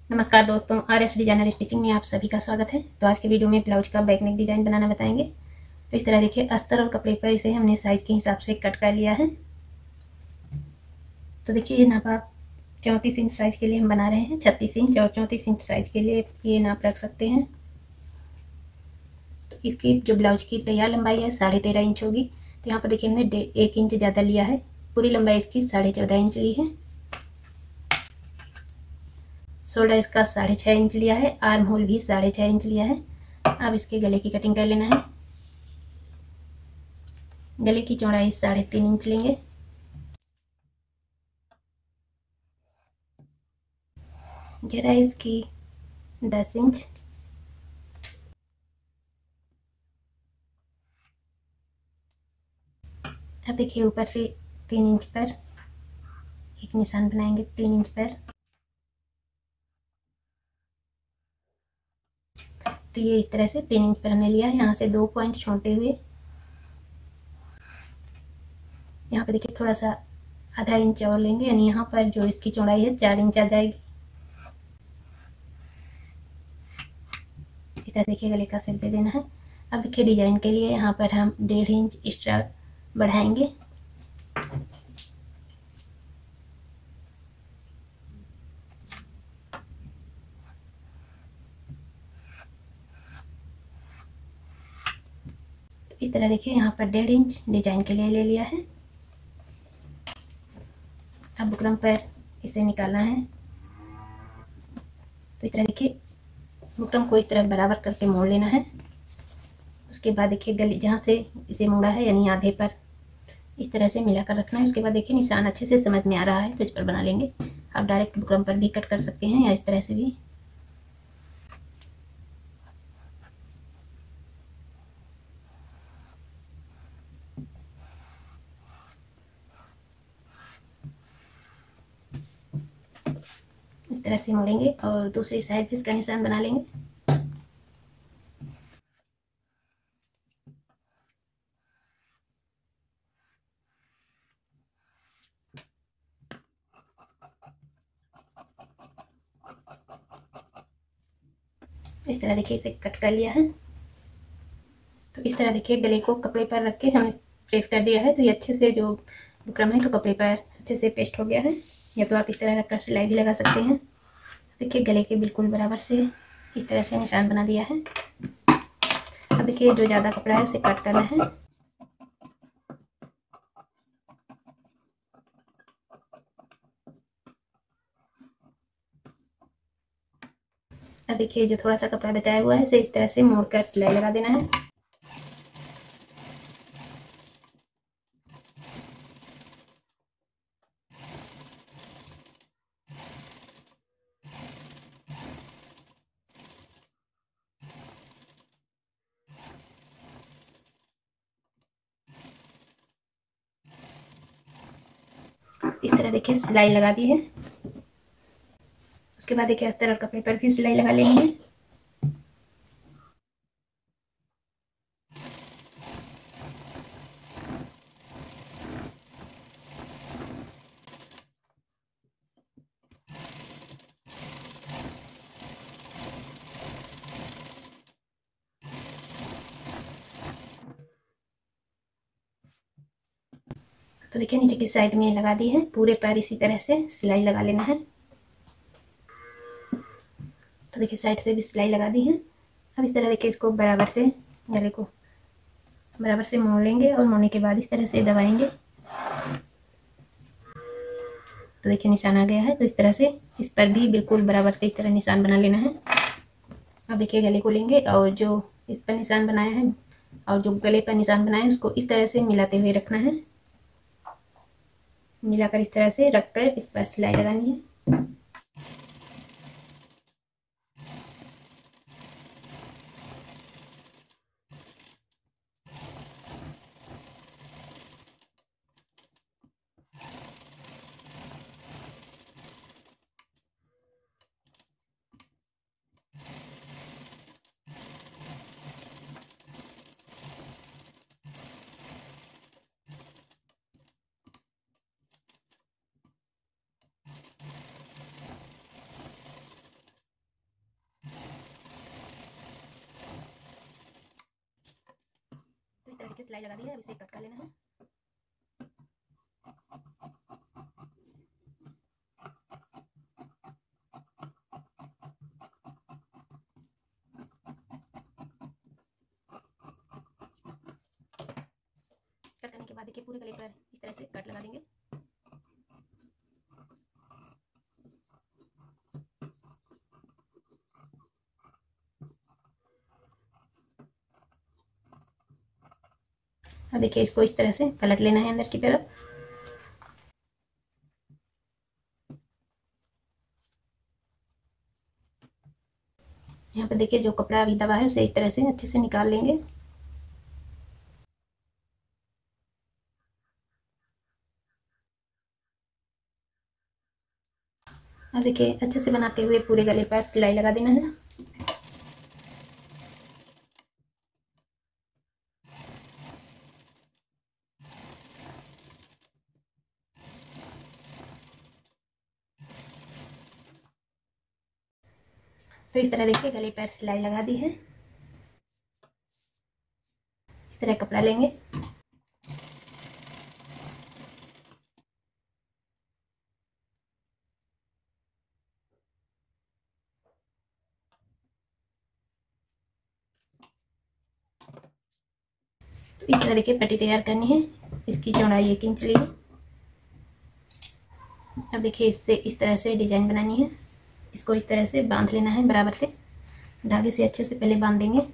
नमस्कार दोस्तों, R S designer stitching में आप सभी का स्वागत है। तो आज के वीडियो में ब्लाउज का बैक नेक डिजाइन बनाना बताएंगे। तो इस तरह देखिए, अस्तर और कपड़े पर इसे हमने साइज के हिसाब से कट कर लिया है। तो देखिए, ये नाप आप 34 इंच साइज के लिए हम बना रहे हैं। 36 इंच और 34 इंच साइज के लिए ये नाप रख सकते हैं। तो इसकी जो ब्लाउज की तैयार लंबाई है 13.5 इंच होगी। तो यहाँ पर देखिए, हमने 1 इंच ज़्यादा लिया है। पूरी लंबाई इसकी 14.5 इंच ली है। शोल्डर इसका 6.5 इंच लिया है। आर्म होल भी 6.5 इंच लिया है। अब इसके गले की कटिंग कर लेना है। गले की चौड़ाई 3.5 इंच लेंगे। गहराई इसकी 10 इंच। अब देखिए, ऊपर से 3 इंच पर एक निशान बनाएंगे। 3 इंच पर तो ये इस तरह से 3 इंच पर हमने लिया है। यहाँ से 2 पॉइंट छोड़ते हुए यहाँ पे देखिए थोड़ा सा आधा इंच और लेंगे, यानी यहाँ पर जो इसकी चौड़ाई है 4 इंच आ जाएगी। इस तरह से देखिए गले का शेप दे देना है। अब देखिए, डिजाइन के लिए यहाँ पर हम 1.5 इंच एक्स्ट्रा बढ़ाएंगे। तो इस तरह देखिए, यहाँ पर 1.5 इंच डिजाइन के लिए ले लिया है। अब बुकरम पर इसे निकालना है। तो इस तरह देखिए, बुकरम को इस तरह बराबर करके मोड़ लेना है। उसके बाद देखिए, गले जहाँ से इसे मोड़ा है यानी आधे पर इस तरह से मिलाकर रखना है। उसके बाद देखिए, निशान अच्छे से समझ में आ रहा है तो इस पर बना लेंगे। आप डायरेक्ट बुकरम पर भी कट कर सकते हैं या इस तरह से भी। इस तरह से मोड़ेंगे और दूसरी साइड भी इसका निशान बना लेंगे। इस तरह देखिए, इसे कट कर लिया है। तो इस तरह देखिए, गले को कपड़े पर रख के हमने प्रेस कर दिया है। तो ये अच्छे से जो बुकरम है तो कपड़े पर अच्छे से पेस्ट हो गया है। या तो आप इस तरह रखकर सिलाई भी लगा सकते हैं। देखिए, गले के बिल्कुल बराबर से इस तरह से निशान बना दिया है। अब देखिए, जो ज़्यादा कपड़ा है उसे कट करना है। अब देखिए, जो थोड़ा सा कपड़ा बचाया हुआ है उसे इस तरह से मोड़कर सिलाई लगा देना है। इस तरह देखिए, सिलाई लगा दी है। उसके बाद देखिए, अस्तर और कपड़े पर भी सिलाई लगा लेंगे। तो देखिए, नीचे की साइड में लगा दी है। पूरे पैर इसी तरह से सिलाई लगा लेना है। तो देखिए, साइड से भी सिलाई लगा दी है। अब इस तरह देखिए, इसको बराबर से गले को बराबर से मोड़ लेंगे और मोड़ने के बाद इस तरह से दबाएंगे। तो देखिए, निशान आ गया है। तो इस तरह से इस पर भी बिल्कुल बराबर से इस तरह निशान बना लेना है। अब देखिए, गले को लेंगे और जो इस पर निशान बनाया है और जो गले पर निशान बनाया है उसको इस तरह से मिलाते हुए रखना है। मिलाकर इस तरह से रखकर इस पर सिलाई लगानी है। सिलाई लगा दी है, अब इसे कट कर लेना है। कट करने के बाद देखिए पूरे गले पर इस तरह से कट लगा देंगे। अब देखिए इसको इस तरह से पलट लेना है अंदर की तरफ। यहाँ पर देखिए जो कपड़ा अभी दबा है उसे इस तरह से अच्छे से निकाल लेंगे। अब देखिए अच्छे से बनाते हुए पूरे गले पर सिलाई लगा देना है। तो इस तरह देखिए गले पर सिलाई लगा दी है। इस तरह कपड़ा लेंगे। तो इस तरह देखिए पट्टी तैयार करनी है। इसकी चौड़ाई 1 इंच ली है। अब देखिए इससे इस तरह से डिजाइन बनानी है। इसको इस तरह से बांध लेना है बराबर से, धागे से अच्छे से पहले बांध देंगे।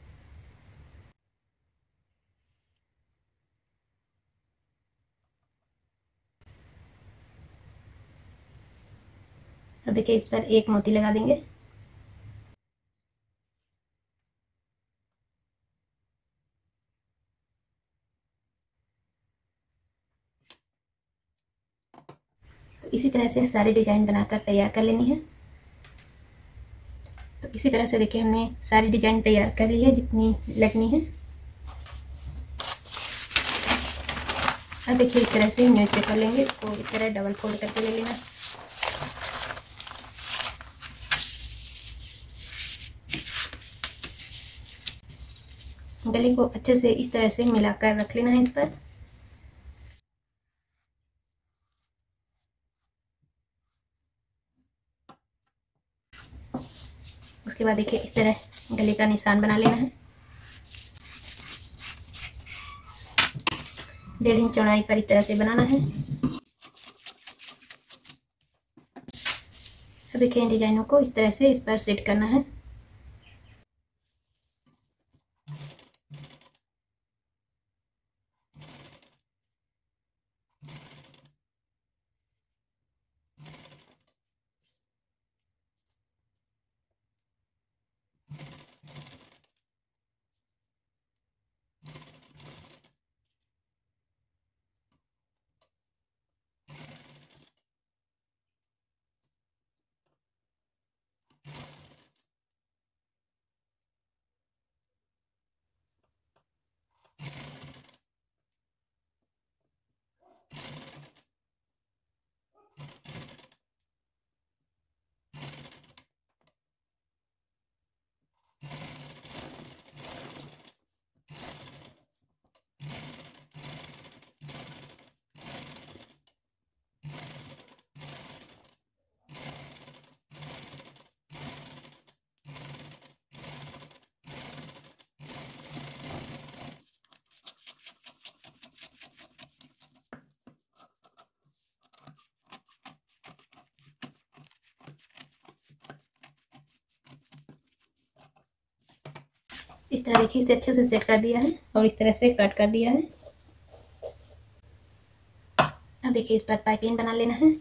अब देखिए इस पर एक मोती लगा देंगे। तो इसी तरह से सारी डिजाइन बनाकर तैयार कर लेनी है। तो इसी तरह से देखिए हमने सारी डिजाइन तैयार कर ली है जितनी लगनी है। अब देखिए इस तरह से न्यूज पेपर लेंगे, इसको इस तरह डबल फोल्ड करके ले लेना। गले को अच्छे से इस तरह से मिलाकर रख लेना है इस पर। उसके बाद देखिए इस तरह गले का निशान बना लेना है। 1.5 इंच चौड़ाई पर इस तरह से बनाना है। तो देखिए इन डिजाइनों को इस तरह से इस पर सेट करना है। इस तरह देखिए इसे अच्छे से सेट कर दिया है और इस तरह से कट कर दिया है। अब देखिए इस पर पाइपिंग बना लेना है।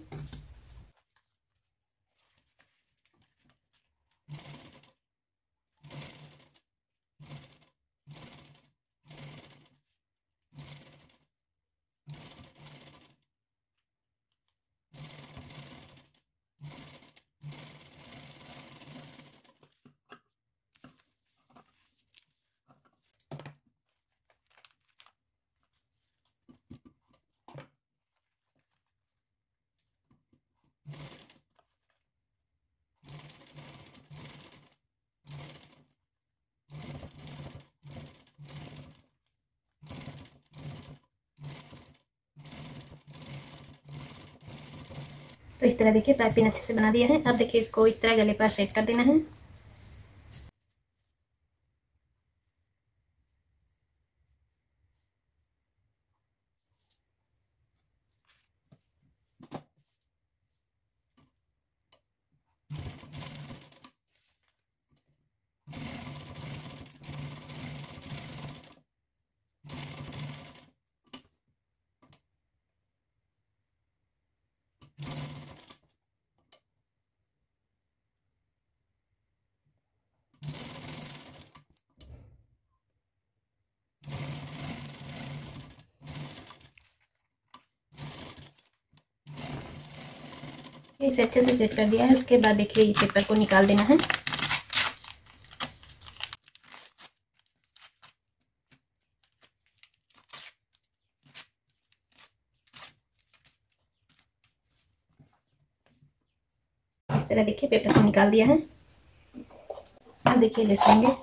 तो इस तरह देखिए पाइपिंग अच्छे से बना दिया है। अब देखिए इसको इस तरह गले पर सेट कर देना है। इसे अच्छे से सेट कर दिया है। उसके बाद देखिए ये पेपर को निकाल देना है। इस तरह देखिए पेपर को निकाल दिया है। अब देखिए लेस लेंगे।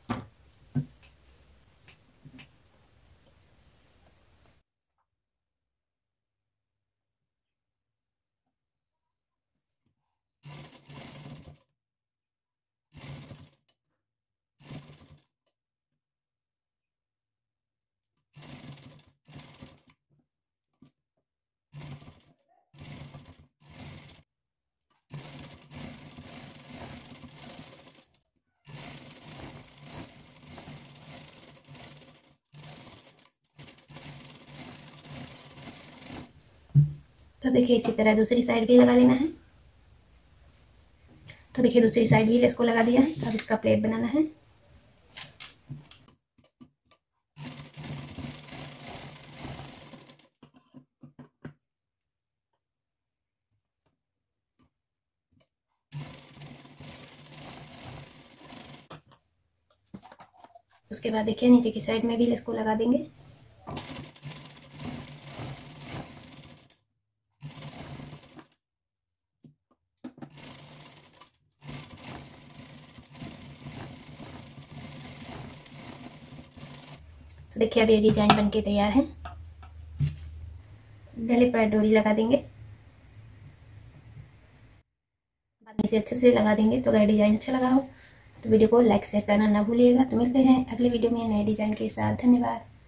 तो देखिए इसी तरह दूसरी साइड भी लगा लेना है। तो देखिए दूसरी साइड भी लेस को लगा दिया है। अब इसका प्लेट बनाना है। उसके बाद देखिए नीचे की साइड में भी लेस को लगा देंगे। तो देखिए अब ये डिजाइन बनके तैयार है। गले पर डोरी लगा देंगे। बाद में इसे अच्छे से लगा देंगे। तो अगर डिजाइन अच्छा लगा हो तो वीडियो को लाइक शेयर करना ना भूलिएगा। तो मिलते हैं अगले वीडियो में नए डिजाइन के साथ। धन्यवाद।